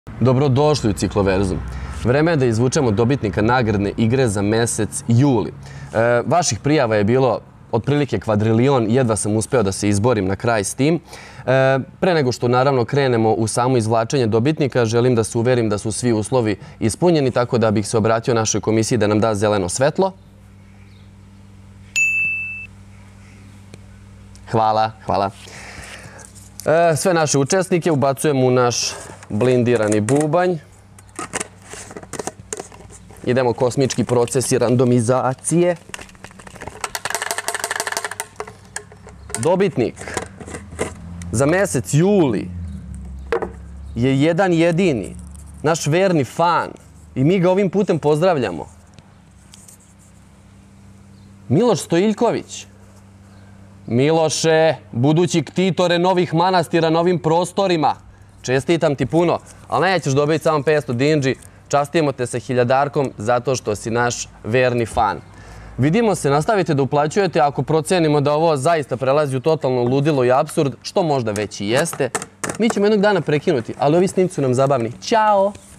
Dobrodošli u Cikloverzum. Vreme je da izvučemo dobitnika nagradne igre za mesec juli. Vaših prijava je bilo otprilike kvadrilion, jedva sam uspeo da se izborim na kraj s tim. Pre nego što naravno krenemo u samo izvlačenje dobitnika, želim da se uverim da su svi uslovi ispunjeni, tako da bih se obratio našoj komisiji da nam da zeleno svetlo. Hvala, hvala. Sve naše učesnike ubacujemo u naš blindirani bubanj. Idemo kosmički procesi randomizacije. Dobitnik za mesec juli je jedan jedini, naš verni fan, i mi ga ovim putem pozdravljamo. Miloš Stojiljković. Miloše, budući ktitore novih manastira na ovim prostorima, čestitam ti puno, ali nećeš dobiti samo 500 dinđi, častimo te sa 1000 zato što si naš verni fan. Vidimo se, nastavite da uplaćujete ako procenimo da ovo zaista prelazi u totalno ludilo i apsurd, što možda već i jeste. Mi ćemo jednog dana prekinuti, ali ovi snimci su nam zabavni. Ćao!